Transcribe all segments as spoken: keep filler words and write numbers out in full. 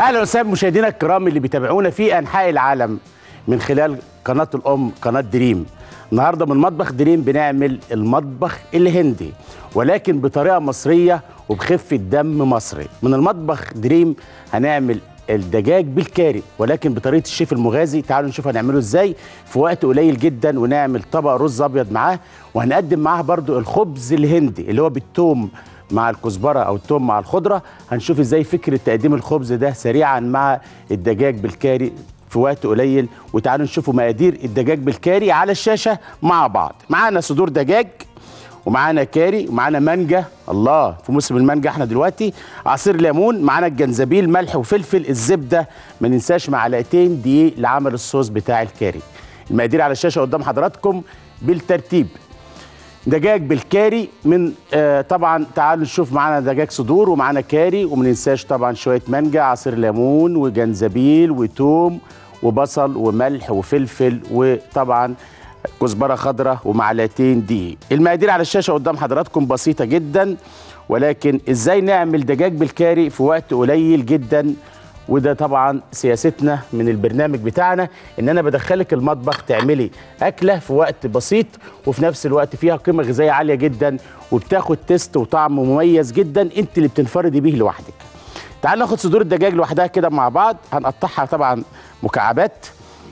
اهلا وسهلا مشاهدينا الكرام اللي بيتابعونا في انحاء العالم من خلال قناه الام قناه دريم. النهارده من مطبخ دريم بنعمل المطبخ الهندي ولكن بطريقه مصريه وبخفه دم مصري. من المطبخ دريم هنعمل الدجاج بالكاري ولكن بطريقه الشيف المغازي. تعالوا نشوف هنعمله ازاي في وقت قليل جدا، ونعمل طبق رز ابيض معاه، وهنقدم معاه برضو الخبز الهندي اللي هو بالثوم مع الكزبره او الثوم مع الخضره. هنشوف ازاي فكره تقديم الخبز ده سريعا مع الدجاج بالكاري في وقت قليل. وتعالوا نشوفوا مقادير الدجاج بالكاري على الشاشه مع بعض. معانا صدور دجاج ومعانا كاري ومعانا مانجا، الله في موسم المانجا احنا دلوقتي، عصير ليمون، معانا الجنزبيل، ملح وفلفل، الزبده، ما ننساش معلقتين دقيق لعمل الصوص بتاع الكاري. المقادير على الشاشه قدام حضراتكم بالترتيب. دجاج بالكاري من آه طبعا تعالوا نشوف. معانا دجاج صدور ومعانا كاري، وما ننساش طبعا شويه مانجا، عصير ليمون وجنزبيل وتوم وبصل وملح وفلفل، وطبعا كزبره خضراء ومعلقتين دقيق. المقادير على الشاشه قدام حضراتكم بسيطه جدا، ولكن ازاي نعمل دجاج بالكاري في وقت قليل جدا؟ وده طبعا سياستنا من البرنامج بتاعنا، ان انا بدخلك المطبخ تعملي اكله في وقت بسيط وفي نفس الوقت فيها قيمه غذائيه عاليه جدا وبتاخد تيست وطعم مميز جدا انت اللي بتنفردي بيه لوحدك. تعال ناخد صدور الدجاج لوحدها كده مع بعض. هنقطعها طبعا مكعبات.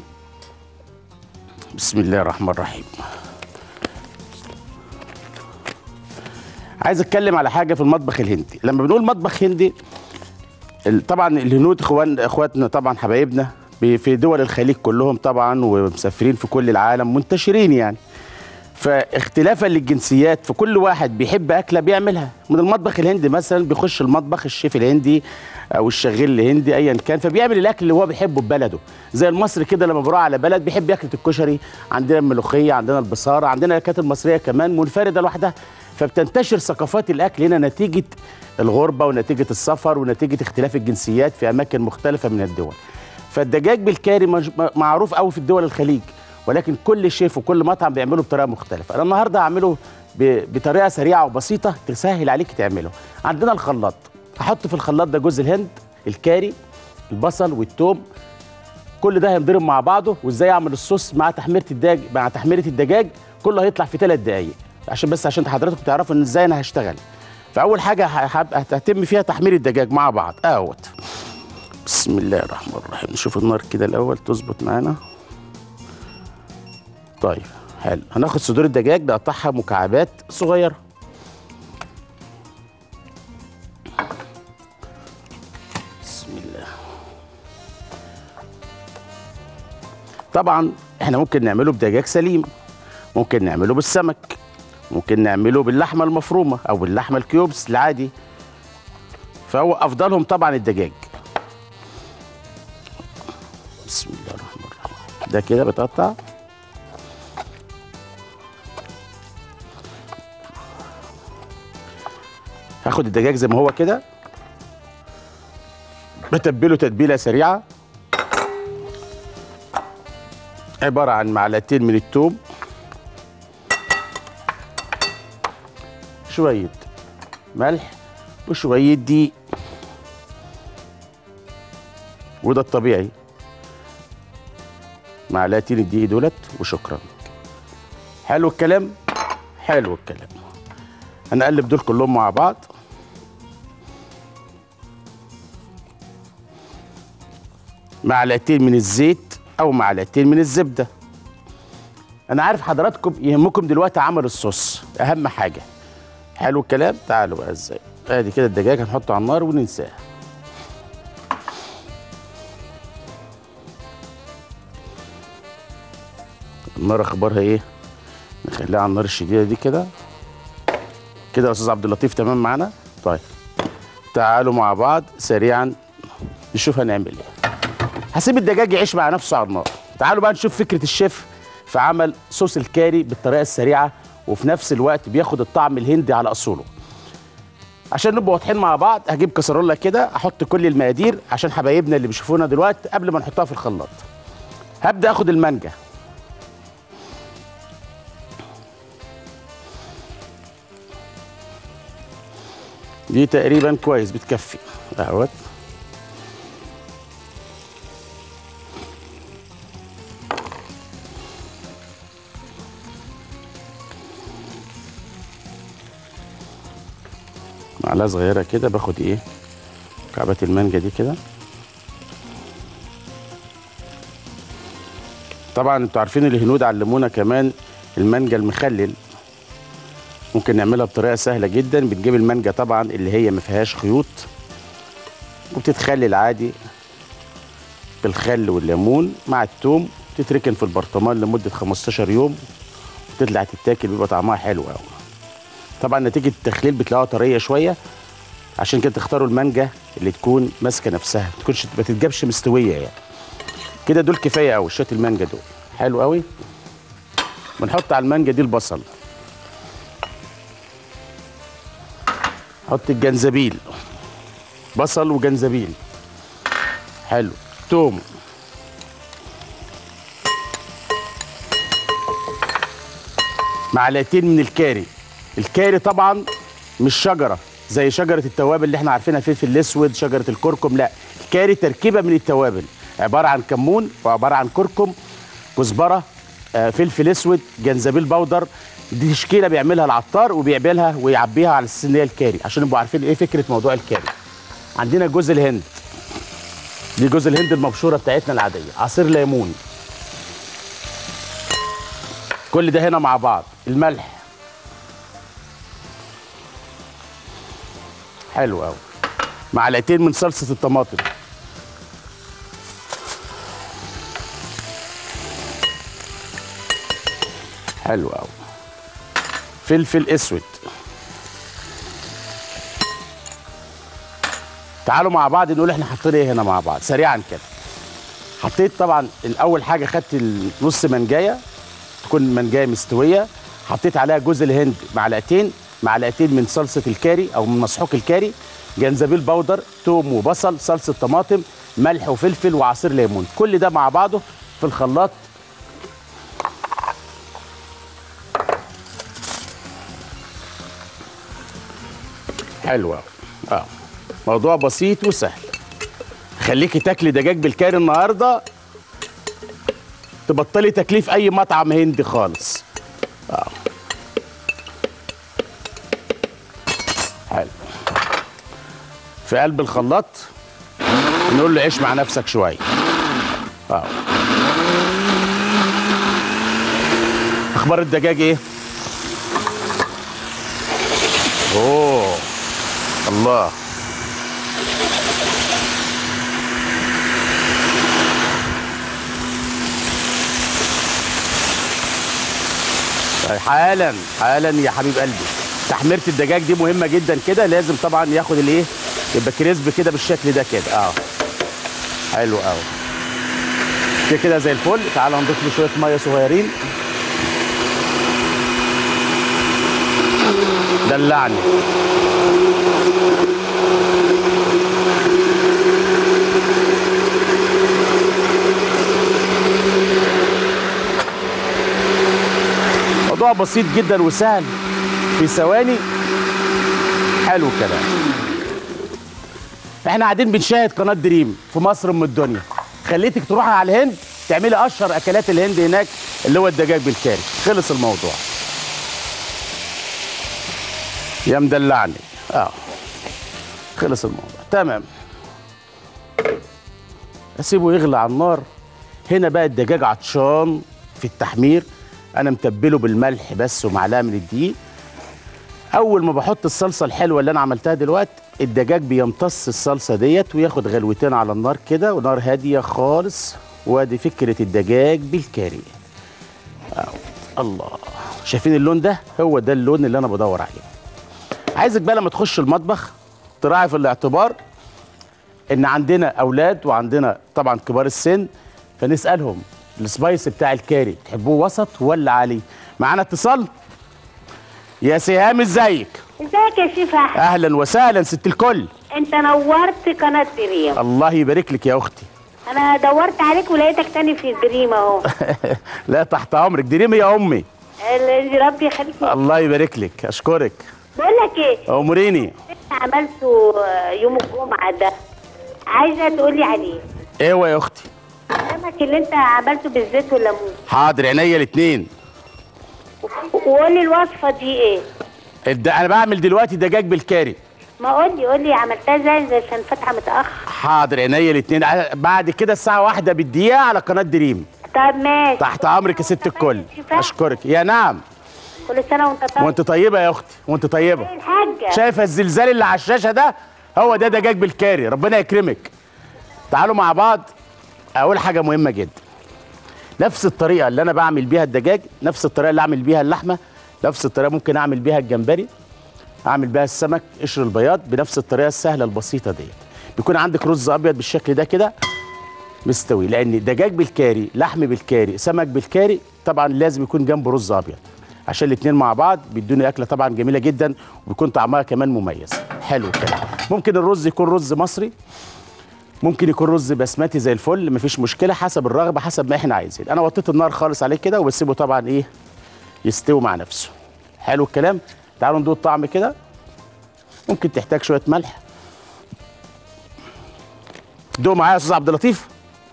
بسم الله الرحمن الرحيم. عايز اتكلم على حاجه في المطبخ الهندي. لما بنقول مطبخ هندي طبعا الهنود اخوان اخواتنا طبعا حبايبنا في دول الخليج كلهم طبعا، ومسافرين في كل العالم منتشرين يعني. فاختلافا للجنسيات فكل واحد بيحب اكله بيعملها. من المطبخ الهندي مثلا بيخش المطبخ الشيف الهندي او الشغيل الهندي ايا كان، فبيعمل الاكل اللي هو بيحبه ببلده. زي المصري كده لما بروح على بلد بيحب اكله الكشري، عندنا الملوخيه، عندنا البصاره، عندنا الاكلات المصريه كمان منفرده لوحدها. فبتنتشر ثقافات الاكل هنا نتيجه الغربه ونتيجه السفر ونتيجه اختلاف الجنسيات في اماكن مختلفه من الدول. فالدجاج بالكاري معروف قوي في الدول الخليج، ولكن كل شيف وكل مطعم بيعمله بطريقه مختلفه. انا النهارده هعمله بطريقه سريعه وبسيطه تسهل عليك تعمله. عندنا الخلاط، هحط في الخلاط ده جوز الهند، الكاري، البصل والثوم، كل ده هينضرب مع بعضه. وازاي اعمل الصوص مع تحميره الدجاج مع تحميره الدجاج كله هيطلع في ثلاث دقائق، عشان بس عشان حضراتكم تعرفوا ان ازاي انا هشتغل. فاول حاجه هتتم فيها تحمير الدجاج مع بعض اهوت. بسم الله الرحمن الرحيم. نشوف النار كده الاول تظبط معانا. طيب حلو. هناخد صدور الدجاج نقطعها مكعبات صغيره. بسم الله. طبعا احنا ممكن نعمله بدجاج سليم، ممكن نعمله بالسمك، ممكن نعمله باللحمه المفرومه او باللحمه الكيوبس العادي، فهو افضلهم طبعا الدجاج. بسم الله الرحمن الرحيم. ده كده بتقطع. هاخد الدجاج زي ما هو كده، بتبله تتبيله سريعه عباره عن معلقتين من الثوم، شويه ملح وشويه دقيق، وده الطبيعي، معلقتين الدقيق دولت وشكرا. حلو الكلام، حلو الكلام. هنقلب دول كلهم مع بعض. معلقتين من الزيت او معلقتين من الزبده. انا عارف حضراتكم يهمكم دلوقتي عمل الصوص، اهم حاجه. حلو الكلام. تعالوا بقى ازاي. ادي كده الدجاج هنحطه على النار وننساه. النار اخبارها ايه؟ نخليها على النار الشديده دي كده كده يا استاذ عبد اللطيف. تمام معانا. طيب تعالوا مع بعض سريعا نشوف هنعمل ايه. هسيب الدجاج يعيش مع نفسه على النار. تعالوا بقى نشوف فكره الشيف في عمل صوص الكاري بالطريقه السريعه وفي نفس الوقت بياخد الطعم الهندي على اصوله. عشان نبقى واضحين مع بعض هجيب كسرولة كده احط كل المقادير عشان حبايبنا اللي بيشوفونا دلوقتي قبل ما نحطها في الخلاط. هبدا اخد المانجا، دي تقريبا كويس بتكفي اهوت. معلقه صغيره كده باخد ايه مكعبات المانجا دي كده. طبعا انتوا عارفين الهنود علمونا كمان المانجا المخلل، ممكن نعملها بطريقه سهله جدا. بتجيب المانجا طبعا اللي هي ما فيهاش خيوط وبتتخلل عادي بالخل والليمون مع الثوم، تتركن في البرطمان لمده خمستاشر يوم وتطلع تتاكل، بيبقى طعمها حلو قوي. طبعا نتيجه التخليل بتلاقوها طريه شويه، عشان كده تختاروا المانجا اللي تكون ماسكه نفسها، ما تكونش ما تتجابش مستويه يعني. كده دول كفايه قوي شويه المانجا دول، حلو قوي. بنحط على المانجا دي البصل، حط الجنزبيل، بصل وجنزبيل، حلو، توم، معلقتين من الكاري. الكاري طبعا مش شجره زي شجره التوابل اللي احنا عارفينها، فلفل الاسود، شجره الكركم، لا، الكاري تركيبه من التوابل، عباره عن كمون وعباره عن كركم، كزبره، آه، فلفل اسود، جنزبيل بودر. دي تشكيله بيعملها العطار وبيعملها ويعبيها على اساس ان هي الكاري، عشان نبقوا عارفين ايه فكره موضوع الكاري. عندنا جوز الهند، دي جوز الهند المبشوره بتاعتنا العاديه، عصير ليمون، كل ده هنا مع بعض. الملح، حلو قوي. معلقتين من صلصه الطماطم، حلو قوي. فلفل اسود. تعالوا مع بعض نقول احنا حاطين ايه هنا مع بعض سريعا كده. حطيت طبعا الاول حاجه خدت نص منجايه تكون منجايه مستويه، حطيت عليها جوز الهند معلقتين، معلقتين من صلصه الكاري او من مسحوق الكاري، جنزبيل بودر، توم وبصل، صلصه طماطم، ملح وفلفل وعصير ليمون، كل ده مع بعضه في الخلاط. حلو قوي. اه موضوع بسيط وسهل. خليكي تاكلي دجاج بالكاري النهارده، تبطلي تكليف اي مطعم هندي خالص. اه حلو. في قلب الخلاط نقول له عيش مع نفسك شويه. اه اخبار الدجاج ايه؟ اوه الله، حالا حالا يا حبيب قلبي. تحميره الدجاج دي مهمه جدا كده، لازم طبعا ياخد الايه، يبقى كريسب كده بالشكل ده كده. اه حلو قوي كده كده زي الفل. تعالى نضيف له شويه ميه صغيرين. دلعني. موضوع بسيط جدا وسهل في ثواني. حلو الكلام. احنا قاعدين بنشاهد قناه دريم في مصر ام الدنيا، خليتك تروحي على الهند تعملي اشهر اكلات الهند هناك اللي هو الدجاج بالكاري. خلص الموضوع. يا مدلعني. اه خلص الموضوع تمام. اسيبه يغلي على النار. هنا بقى الدجاج عطشان في التحمير، انا متبله بالملح بس ومعلقه من الدقيق. اول ما بحط الصلصه الحلوه اللي انا عملتها دلوقتي، الدجاج بيمتص الصلصه ديت وياخد غلوتين على النار كده، ونار هاديه خالص. وادي فكره الدجاج بالكاري. أو. الله، شايفين اللون ده؟ هو ده اللون اللي انا بدور عليه. عايزك بقى لما تخش المطبخ تراعي في الاعتبار ان عندنا اولاد وعندنا طبعا كبار السن، فنسالهم السبايس بتاع الكاري تحبوه وسط ولا عالي؟ معانا اتصال. يا سهام ازيك؟ ازيك يا شيف احمد؟ اهلا وسهلا ست الكل. انت نورت قناه دريم. الله يبارك لك يا اختي. انا دورت عليك ولقيتك تاني في دريم اهو. لا تحت امرك، دريم يا امي. ربي يخليك. الله يبارك لك، اشكرك. بقول لك ايه؟ اموريني. عملته يوم الجمعه ده، عايزه تقولي عليه. ايوه يا اختي. السمك اللي انت عملته بالزيت والليمون. حاضر عينيا الاثنين. وقول لي الوصفه دي ايه؟ انا بعمل دلوقتي دجاج بالكاري. ما قول لي قول لي عملتها ازاي عشان فاتحه متاخر. حاضر عينيا الاثنين، بعد كده الساعه واحدة بالدقيقه على قناه دريم. طب ماشي. تحت امرك يا ست الكل. اشكرك يا نعم. كل سنه وانت طيب. وانت طيبه يا اختي، وانت طيبه. ايه الحاجه؟ شايفه الزلزال اللي على الشاشه ده؟ هو ده دجاج بالكاري، ربنا يكرمك. تعالوا مع بعض. اول حاجه مهمه جدا، نفس الطريقه اللي انا بعمل بيها الدجاج، نفس الطريقه اللي اعمل بيها اللحمه، نفس الطريقه ممكن اعمل بيها الجمبري، اعمل بيها السمك قشر البياض، بنفس الطريقه السهله البسيطه ديت. بيكون عندك رز ابيض بالشكل ده كده مستوي، لان دجاج بالكاري، لحم بالكاري، سمك بالكاري، طبعا لازم يكون جنبه رز ابيض عشان الاثنين مع بعض بيدوني اكله طبعا جميله جدا، وبيكون طعمها كمان مميز. حلو الكلام. ممكن الرز يكون رز مصري، ممكن يكون رز بسمتي زي الفل، مفيش مشكله، حسب الرغبه، حسب ما احنا عايزين. انا وطيت النار خالص عليه كده وبسيبه طبعا ايه يستوي مع نفسه. حلو الكلام. تعالوا ندوق الطعم كده. ممكن تحتاج شويه ملح. دوق معايا يا استاذ عبد اللطيف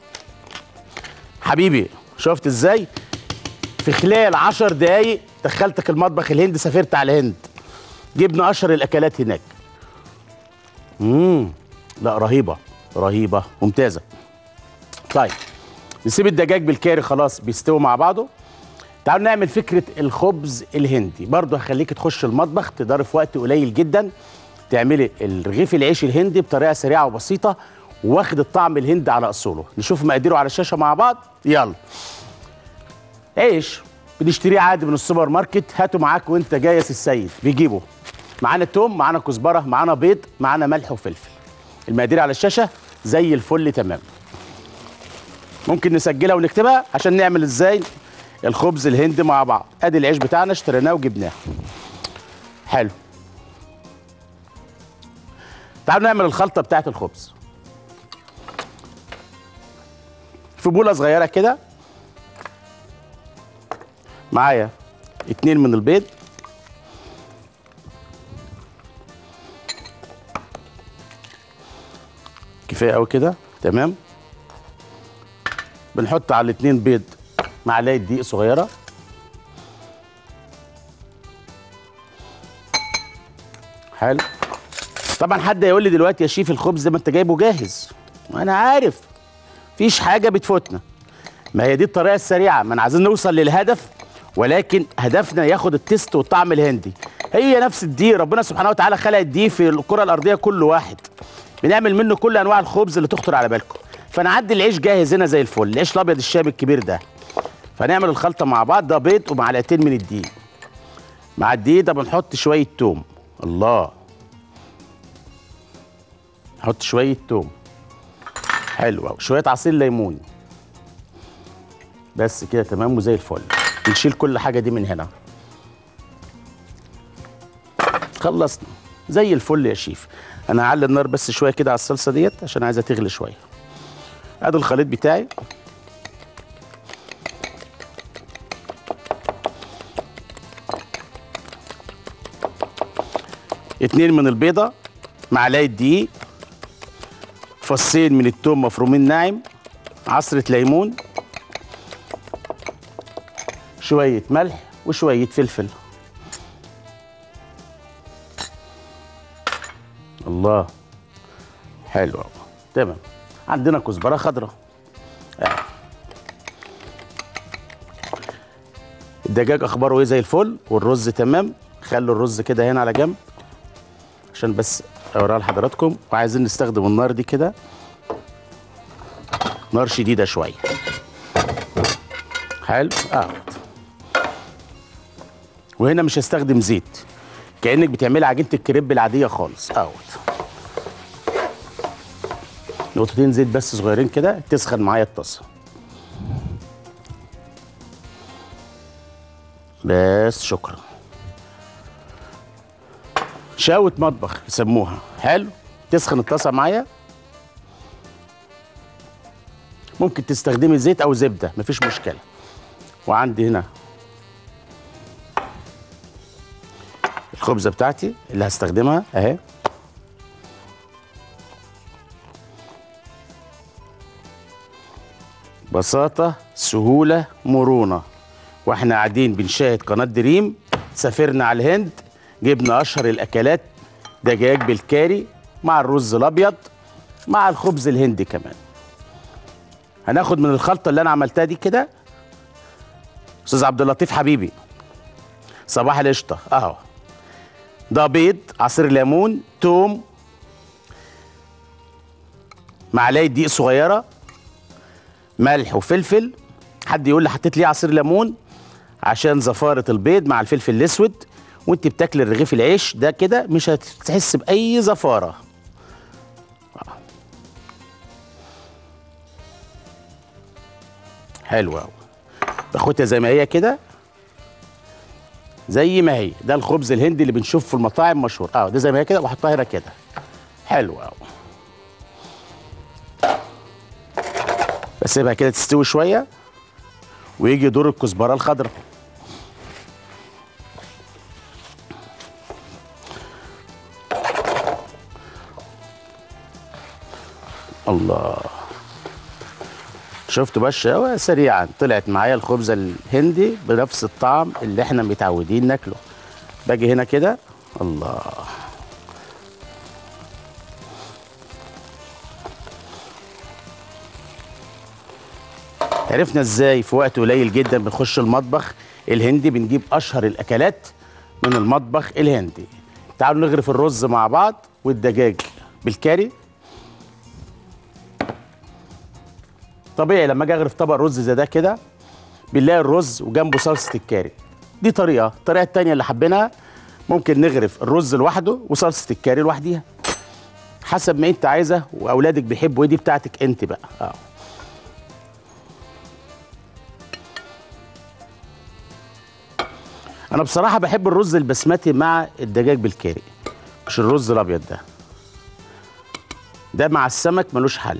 حبيبي. شفت ازاي في خلال عشر دقايق دخلتك المطبخ الهندي، سافرت على الهند، جبنا اشهر الاكلات هناك. امم لا رهيبه رهيبه ممتازه. طيب نسيب الدجاج بالكاري خلاص بيستوي مع بعضه. تعالوا نعمل فكره الخبز الهندي، برضه هخليك تخش المطبخ، تقدري في وقت قليل جدا تعملي الرغيف العيش الهندي بطريقه سريعه وبسيطه واخد الطعم الهندي على اصوله. نشوف مقاديره على الشاشه مع بعض. يلا. عيش بنشتريه عادي من السوبر ماركت، هاته معاك وانت جاي يا سي السيد، بيجيبه معانا توم، معانا كزبره، معانا بيض، معانا ملح وفلفل. المقادير على الشاشه زي الفل تمام. ممكن نسجلها ونكتبها عشان نعمل ازاي الخبز الهندي مع بعض. ادي العيش بتاعنا اشتريناه وجبناه. حلو. تعالوا نعمل الخلطه بتاعه الخبز. في بوله صغيره كده معايا اتنين من البيض، كفايه قوي كده تمام. بنحط على الاتنين بيض معلقه دقيق صغيره، حلو. طبعا حد هيقول لي دلوقتي يا شيف الخبز ده ما انت جايبه جاهز، وانا عارف مفيش حاجه بتفوتنا، ما هي دي الطريقه السريعه، ما انا عايزين نوصل للهدف، ولكن هدفنا ياخد التيست والطعم الهندي. هي نفس الدقيق، ربنا سبحانه وتعالى خلق الدقيق في الكره الارضيه كل واحد، بنعمل منه كل انواع الخبز اللي تخطر على بالكم. فانا عندي العيش جاهز هنا زي الفل، العيش الابيض الشام الكبير ده. فنعمل الخلطه مع بعض. ده بيض ومعلقتين من الدقيق. مع الدقيق ده بنحط شويه توم. الله، نحط شويه توم، حلو قوي، شويه عصير ليمون، بس كده تمام وزي الفل. نشيل كل حاجه دي من هنا. خلصنا زي الفل يا شيف. انا هعلي النار بس شويه كده على الصلصه ديت عشان عايزها تغلي شويه. ادي الخليط بتاعي. اتنين من البيضه، معلقه دقيق، فصين من التوم مفرومين ناعم، عصره ليمون، شويه ملح وشويه فلفل. الله، حلو قوي تمام. عندنا كزبره خضراء. آه. الدجاج اخباره ايه؟ زي الفل. والرز تمام. خلوا الرز كده هنا على جنب عشان بس اوريها لحضراتكم. وعايزين نستخدم النار دي كده نار شديده شويه. حلو. اه وهنا مش هستخدم زيت، كأنك بتعملي عجينة الكريب العادية خالص. اهوت نقطتين زيت بس صغيرين كده تسخن معايا الطاسة. بس شكرا. شاوة مطبخ يسموها. حلو. تسخن الطاسة معايا. ممكن تستخدمي زيت أو زبدة مفيش مشكلة. وعندي هنا الخبزه بتاعتي اللي هستخدمها اهي. بساطه، سهوله، مرونه. واحنا قاعدين بنشاهد قناه دريم، سافرنا على الهند، جبنا اشهر الاكلات دجاج بالكاري مع الرز الابيض مع الخبز الهندي كمان. هناخد من الخلطه اللي انا عملتها دي كده. استاذ عبد اللطيف حبيبي صباح القشطه اهو. ده بيض، عصير ليمون، توم، معلقه دقيق صغيره، ملح وفلفل. حد يقول لي حطيت ليه عصير ليمون؟ عشان زفاره البيض مع الفلفل الاسود، وانت بتاكل الرغيف العيش ده كده مش هتحس باي زفاره. حلوه قوي. باخدها زي ما هي كده، زي ما هي. ده الخبز الهندي اللي بنشوفه في المطاعم مشهور اه ده زي ما هي كده، واحطها هنا كده. حلو قوي. بسيبها كده تستوي شويه ويجي دور الكزبره الخضراء. الله، شفتوا بقى سريعا طلعت معايا الخبزه الهندي بنفس الطعم اللي احنا متعودين ناكله. باجي هنا كده. الله، عرفنا ازاي في وقت قليل جدا بنخش المطبخ الهندي بنجيب اشهر الاكلات من المطبخ الهندي. تعالوا نغرف الرز مع بعض والدجاج بالكاري. طبيعي لما اجي اغرف طبق رز زي ده كده بنلاقي الرز وجنبه صلصه الكاري. دي طريقه. الطريقه الثانيه اللي حبيناها ممكن نغرف الرز لوحده وصلصه الكاري لوحديها، حسب ما انت عايزه واولادك بيحبوا ايه. دي بتاعتك انت بقى. اه انا بصراحه بحب الرز البسمتي مع الدجاج بالكاري، مش الرز الابيض ده. ده مع السمك ملوش حل.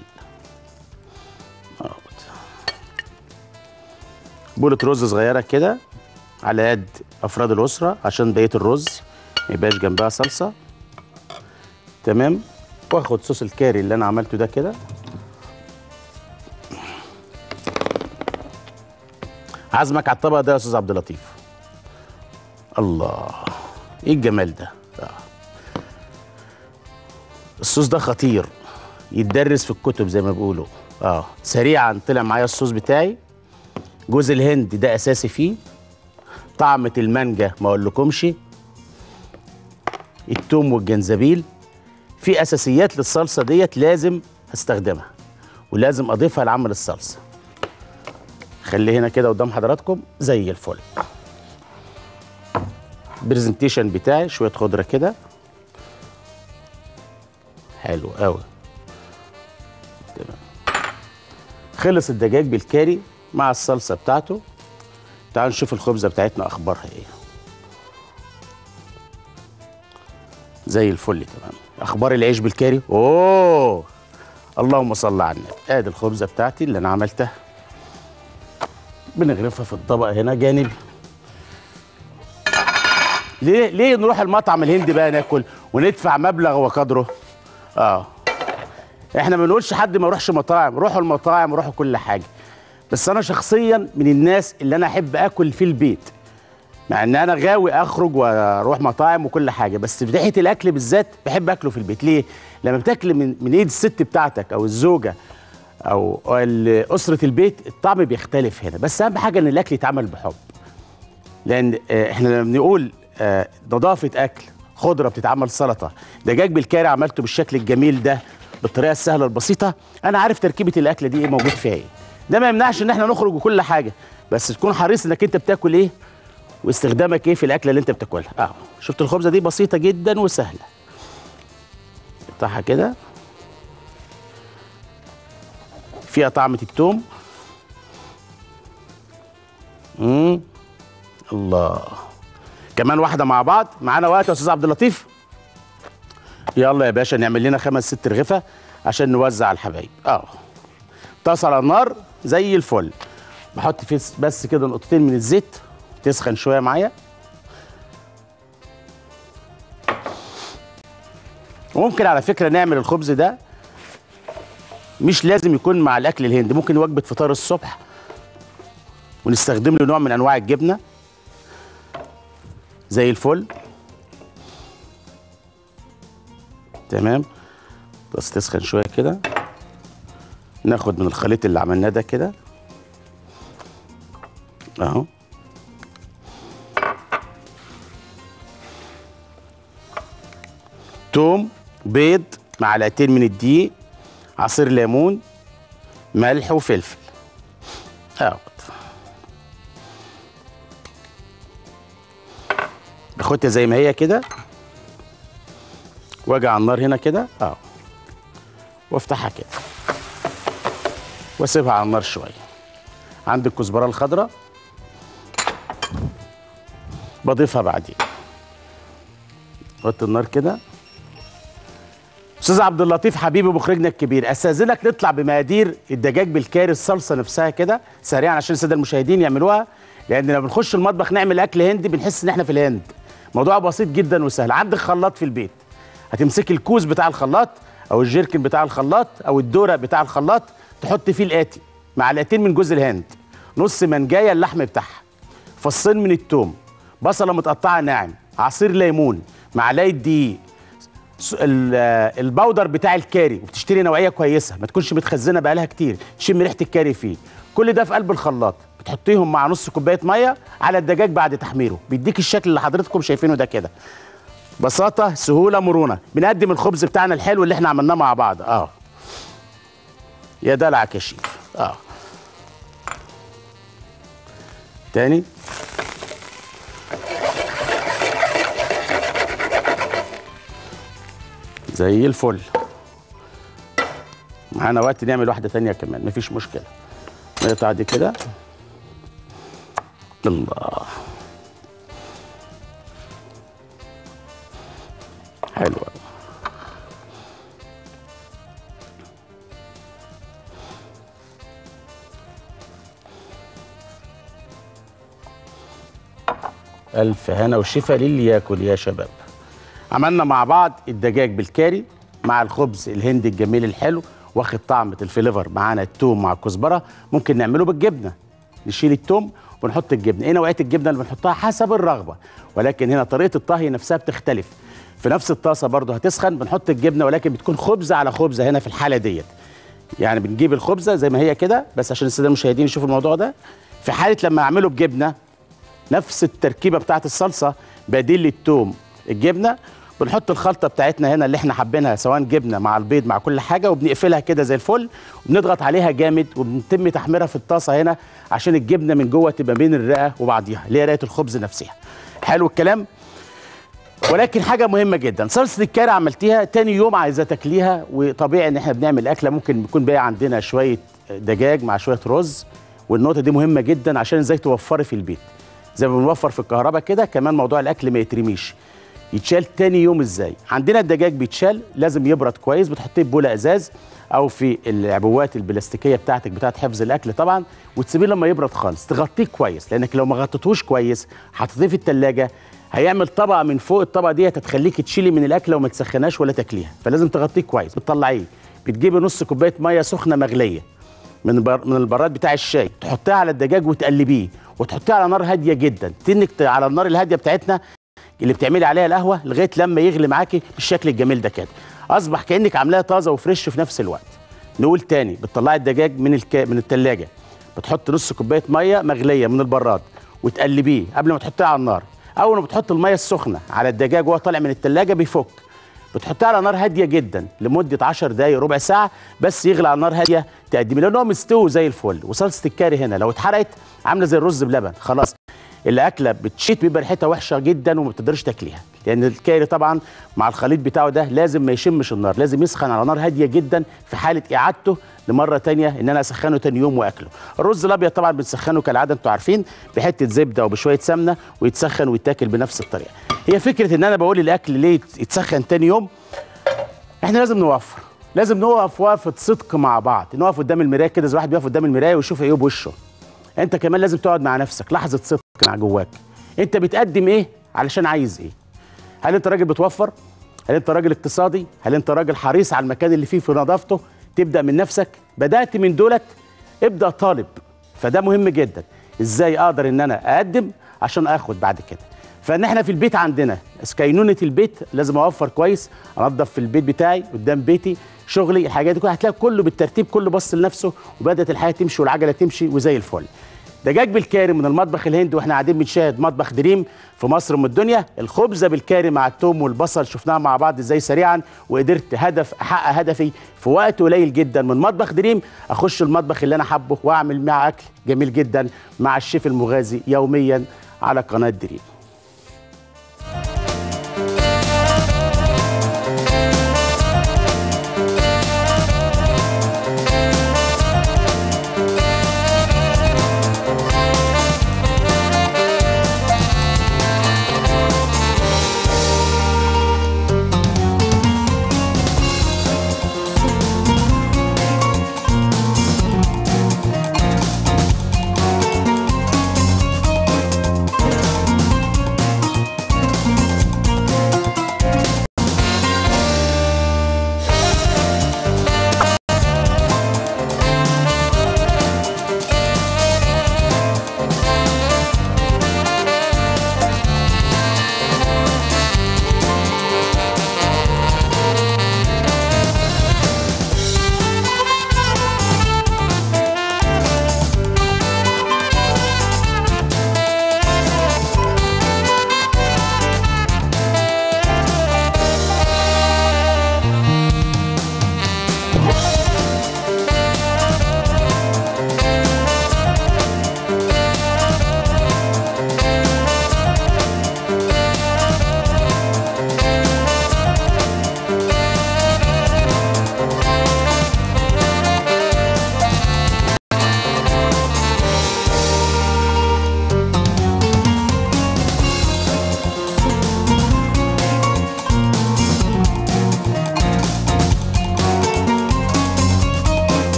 بولة رز صغيرة كده على قد أفراد الأسرة عشان بقية الرز ما يبقاش جنبها صلصة. تمام. واخد صوص الكاري اللي أنا عملته ده كده. عازمك على الطبق ده يا أستاذ عبد اللطيف. الله، إيه الجمال ده. آه. الصوص ده خطير، يتدرس في الكتب زي ما بيقولوا. اه سريعا طلع معايا الصوص بتاعي. جوز الهند ده اساسي فيه. طعمة المانجا ما اقولكمش. التوم والجنزبيل. في اساسيات للصلصه ديت لازم هستخدمها ولازم اضيفها لعمل الصلصه. خليه هنا كده قدام حضراتكم زي الفل. برزنتيشن بتاعي شويه خضره كده. حلو قوي. تمام. خلص الدجاج بالكاري مع الصلصه بتاعته. تعالوا نشوف الخبزه بتاعتنا اخبارها ايه. زي الفل. تمام. اخبار العيش بالكاري. اوه اللهم صل على النبي. ادي الخبزه بتاعتي اللي انا عملتها. بنغرفها في الطبق هنا جانبي. ليه ليه نروح المطعم الهندي بقى ناكل وندفع مبلغ وقدره؟ اه احنا ما بنقولش حد ما يروحش مطاعم، روحوا المطاعم وروحوا كل حاجه. بس انا شخصيا من الناس اللي انا احب اكل في البيت، مع ان انا غاوي اخرج واروح مطاعم وكل حاجه، بس في ناحيه الاكل بالذات بحب اكله في البيت. ليه؟ لما بتاكل من من ايد الست بتاعتك او الزوجه او اسره البيت الطعم بيختلف هنا. بس اهم حاجه ان الاكل يتعمل بحب. لان احنا لما بنقول نظافه اكل، خضره بتتعمل سلطه، دجاج بالكاري عملته بالشكل الجميل ده بالطريقه السهله البسيطه، انا عارف تركيبه الاكله دي ايه موجود فيها ايه. ده ما يمنعش ان احنا نخرج وكل حاجه، بس تكون حريص انك انت بتاكل ايه واستخدامك ايه في الاكله اللي انت بتاكلها. اه شفت الخبزه دي بسيطه جدا وسهله. قطعها كده. فيها طعمه التوم. امم الله. كمان واحده مع بعض. معانا وقت يا استاذ عبد اللطيف؟ يلا يا باشا نعمل لنا خمس ست رغيفه عشان نوزع على الحبايب. اه طاسه على النار زي الفل. بحط فيه بس كده نقطتين من الزيت تسخن شويه معايا. وممكن على فكره نعمل الخبز ده مش لازم يكون مع الاكل الهندي، ممكن وجبه فطار الصبح ونستخدم له نوع من انواع الجبنه زي الفل. تمام. بس تسخن شويه كده، ناخد من الخليط اللي عملناه ده كده اهو، توم، بيض، معلقتين من الدقيق، عصير ليمون، ملح وفلفل اهو. باخدها زي ما هي كده واجي على النار هنا كده اهو، وافتحها كده واسيبها على النار شويه. عندي الكزبره الخضراء بضيفها بعدين. وطي النار كده. استاذ عبد اللطيف حبيبي مخرجنا الكبير، استاذنك نطلع بمقادير الدجاج بالكاري، الصلصه نفسها كده سريعا عشان الساده المشاهدين يعملوها، لان لما بنخش المطبخ نعمل اكل هندي بنحس ان احنا في الهند. موضوع بسيط جدا وسهل. عندك خلاط في البيت، هتمسكي الكوز بتاع الخلاط او الجيركن بتاع الخلاط او الدوره بتاع الخلاط، تحط فيه الاتي: معلقتين من جوز الهند، نص منجايه اللحم بتاعها، فصين من الثوم، بصله متقطعه ناعم، عصير ليمون، معلقه دقيق، البودر بتاع الكاري، وبتشتري نوعيه كويسه ما تكونش متخزنه بقالها كتير تشم ريحه الكاري فيه. كل ده في قلب الخلاط، بتحطيهم مع نص كوبايه ميه على الدجاج بعد تحميره، بيديك الشكل اللي حضرتكم شايفينه ده كده. بساطه، سهوله، مرونه. بنقدم الخبز بتاعنا الحلو اللي احنا عملناه مع بعض اه. يا دلعك يا شيف اه. تاني زي الفل. معانا وقت نعمل واحده تانيه كمان مفيش مشكله. نقطع دي كده. الله حلوه. الف هنا وشفا للي ياكل يا شباب. عملنا مع بعض الدجاج بالكاري مع الخبز الهندي الجميل الحلو، واخد طعمه الفليفر. معانا التوم مع الكزبره. ممكن نعمله بالجبنه، نشيل التوم ونحط الجبنه. ايه نوعيه الجبنه اللي بنحطها؟ حسب الرغبه، ولكن هنا طريقه الطهي نفسها بتختلف. في نفس الطاسه برضه هتسخن بنحط الجبنه، ولكن بتكون خبزه على خبزه. هنا في الحاله ديت يعني بنجيب الخبزه زي ما هي كده، بس عشان الساده المشاهدين يشوفوا الموضوع ده. في حاله لما اعمله بجبنه نفس التركيبه بتاعت الصلصه، بديل للتوم الجبنه، بنحط الخلطه بتاعتنا هنا اللي احنا حابينها، سواء جبنه مع البيض مع كل حاجه، وبنقفلها كده زي الفل، وبنضغط عليها جامد، وبنتم تحميرها في الطاسه هنا عشان الجبنه من جوه تبقى بين الرئه وبعضيها اللي هي رئه الخبز نفسها. حلو الكلام. ولكن حاجه مهمه جدا، صلصه الكاري عملتيها تاني يوم عايزه تاكليها، وطبيعي ان احنا بنعمل اكله ممكن يكون باقي عندنا شويه دجاج مع شويه رز، والنقطه دي مهمه جدا عشان ازاي توفري في البيت. زي ما بنوفر في الكهرباء كده، كمان موضوع الاكل ما يترميش، يتشال تاني يوم. ازاي؟ عندنا الدجاج بيتشال لازم يبرد كويس، بتحطيه في بوله ازاز او في العبوات البلاستيكيه بتاعتك بتاعت حفظ الاكل طبعا، وتسيبيه لما يبرد خالص، تغطيه كويس، لانك لو ما غطيتهوش كويس حطيتيه في الثلاجه هيعمل طبقه من فوق، الطبقه دي هتخليك تشيلي من الاكله وما تسخناش ولا تاكليها، فلازم تغطيه كويس. بتطلعيه، بتجيبي نص كوبايه ميه سخنه مغليه من بر... من البراد بتاع الشاي، تحطيها على الدجاج وتقلبيه، وتحطيه على نار هاديه جدا، تنك على النار الهاديه بتاعتنا اللي بتعملي عليها القهوه لغايه لما يغلي معاكي بالشكل الجميل ده كده، اصبح كانك عاملاها طازه وفريش في نفس الوقت. نقول تاني، بتطلعي الدجاج من الك... من الثلاجه، بتحط نص كوبايه ميه مغليه من البراد وتقلبيه قبل ما تحطيه على النار. اول ما بتحط الميه السخنه على الدجاج وهو طالع من الثلاجه بيفك، بتحطيه على نار هاديه جدا لمده عشر دقائق ربع ساعه، بس يغلي على نار هاديه تقدمي، لان هو مستوي زي الفل. وصلصه الكاري هنا لو اتحرقت عامله زي الرز بلبن، خلاص الاكله بتشيت، بيبقى ريحتها وحشه جدا وما بتقدرش تاكليها، لان الكاري طبعا مع الخليط بتاعه ده لازم ما يشمش النار، لازم يسخن على نار هاديه جدا في حاله اعادته لمره ثانيه ان انا اسخنه ثاني يوم واكله. الرز الابيض طبعا بنسخنه كالعاده انتوا عارفين بحته زبده وبشويه سمنه، ويتسخن ويتاكل بنفس الطريقه. هي فكره ان انا بقول الاكل ليه يتسخن ثاني يوم، احنا لازم نوفر، لازم نقف وقفه صدق مع بعض، نقف قدام المرايه كده زي واحد بيقف قدام المرايه ويشوف عيوب وشه. انت كمان لازم تقعد مع نفسك لحظه صدق مع جواك، انت بتقدم ايه علشان عايز ايه؟ هل انت راجل بتوفر؟ هل انت راجل اقتصادي؟ هل انت راجل حريص على المكان اللي فيه في نظافته؟ تبدا من نفسك، بدات من دولت ابدا طالب. فده مهم جدا، ازاي اقدر ان انا اقدم عشان اخد بعد كده. فان احنا في البيت عندنا كينونه البيت لازم اوفر كويس، انظف في البيت بتاعي قدام بيتي، شغلي، الحاجات دي كلها هتلاقي كله بالترتيب، كله بص لنفسه وبدات الحياه تمشي والعجله تمشي وزي الفل. دجاج بالكاري من المطبخ الهندي واحنا قاعدين بنشاهد مطبخ دريم في مصر ام الدنيا. الخبزه بالكاري مع الثوم والبصل شفناها مع بعض ازاي سريعا، وقدرت هدف احقق هدفي في وقت قليل جدا من مطبخ دريم، اخش المطبخ اللي انا حابه واعمل معاه اكل جميل جدا مع الشيف المغازي يوميا على قناه دريم.